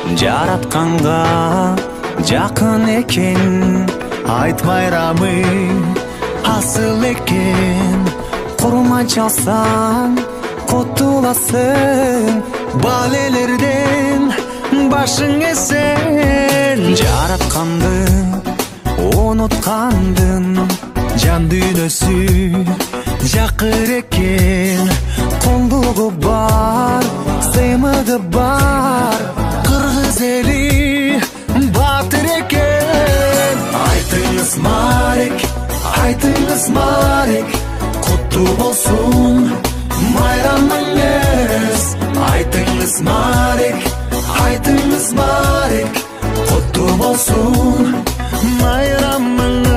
жаратканга жакын экен, айт байрамы асыл экен. Курма чалсаң кутуласың, балелерден башың эсен. Жаратканды унуткандын, жан дүйнөсү жакыр экен. Колдугу бар, сыймыгы бар, кыргыз эли батыр экен. Айтыңыз Марек, айтыңыз Марек, куттуу болсун байрамыңыз. Айтыңыз Марек, айтыңыз Марек, куттуу болсун байрамыңыз.